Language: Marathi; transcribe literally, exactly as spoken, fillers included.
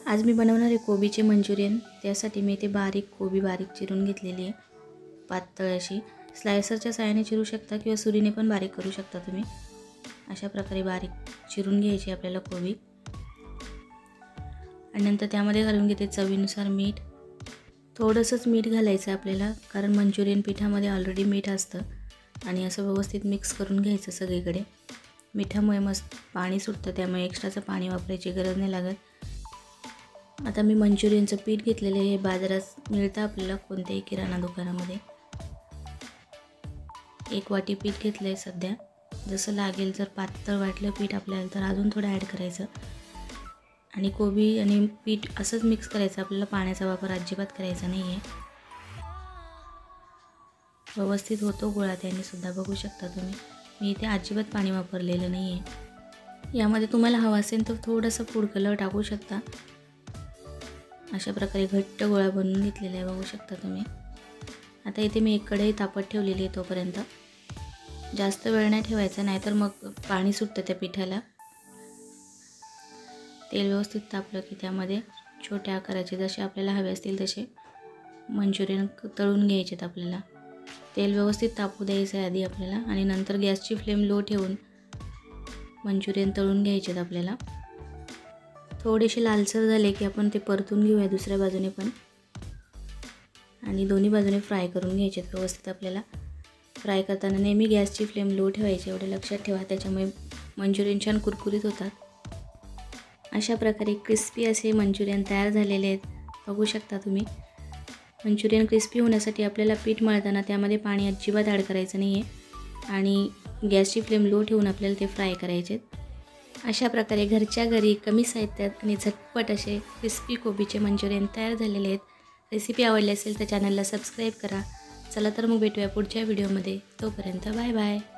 आज मी बनवणार आहे कोबीचे मंचुरियन। त्यासाठी मी इथे बारीक कोबी बारीक चिरून घेतलेली आहे, पातळ अशी। स्लायसरच्या साहाय्याने चिरू शकता किंवा सुरीने पण बारीक करू शकता तुम्ही। अशा प्रकारे बारीक चिरून घ्यायची आपल्याला कोबी। आणि नंतर त्यामध्ये घालून घेते चवीनुसार मीठ। थोडंसंच मीठ घालायचं आपल्याला, कारण मंचुरियन पिठामध्ये ऑलरेडी मीठ असतं। आणि असं व्यवस्थित मिक्स करून घ्यायचं सगळीकडे। मिठामुळे मस्त पाणी सुटतं, त्यामुळे एक्स्ट्राचं पाणी वापरायची गरज नाही लागत। आता मी मंचुरियनचं पीठ घेतलेलं आहे, बाजारात मिळतं आपल्याला कोणत्याही किराणा दुकानामध्ये। एक वाटी पीठ घेतलं आहे सध्या, जसं लागेल। जर पातळ वाटलं पीठ आपल्याला तर अजून थोडं ॲड करायचं। आणि कोबी आणि पीठ असंच मिक्स करायचं आपल्याला, पाण्याचा वापर अजिबात करायचा नाही आहे। व्यवस्थित होतो गोळा त्याने सुद्धा, बघू शकता तुम्ही। मी इथे अजिबात पाणी वापरलेलं नाही आहे। यामध्ये तुम्हाला हवं असेल तर थोडंसं फूड कलर टाकू शकता। अशा प्रकारे घट्ट गोळा बनवून घेतलेला आहे, बघू शकता तुम्ही। आता इथे मी एक कढई तापत ठेवलेली आहे, तोपर्यंत जास्त वेळ नाही ठेवायचा, नाहीतर मग पाणी सुटतं त्या पिठाला। तेल व्यवस्थित तापलं की त्यामध्ये छोट्या आकाराचे जसे आपल्याला हवे असतील तसे मंचुरियन तळून घ्यायचेत आपल्याला। तेल व्यवस्थित तापू द्यायचं आहे आधी आपल्याला, आणि नंतर गॅसची फ्लेम लो ठेवून मंचुरियन तळून घ्यायचेत आपल्याला। थोडेसे लालसर झाले की आपण ते परतून घेऊया दुसऱ्या बाजूने पण, आणि दोन्ही बाजूने फ्राय करून घ्यायचे व्यवस्थित आपल्याला। फ्राय करताना नेहमी गॅसची फ्लेम लो ठेवायची, एवढे लक्षात ठेवा, त्याच्यामुळे मंचुरियन छान कुरकुरीत होतात। अशा प्रकारे क्रिस्पी असे मंचुरियन तयार झालेले आहेत, बघू शकता तुम्ही। मंचुरियन क्रिस्पी होण्यासाठी आपल्याला पीठ मळताना त्यामध्ये पाणी अजिबात ॲड करायचं नाही आहे, आणि गॅसची फ्लेम लो ठेवून आपल्याला ते फ्राय करायचे। अशा प्रकारे घरच्या घरी कमी साहित्यात आणि झटपट असे क्रिस्पी कोबीचे मंचुरियन तयार झालेले आहेत। रेसिपी आवडली असेल तर चॅनलला सबस्क्राईब करा। चला तर मग भेटूया पुढच्या व्हिडिओमध्ये, तोपर्यंत बाय बाय।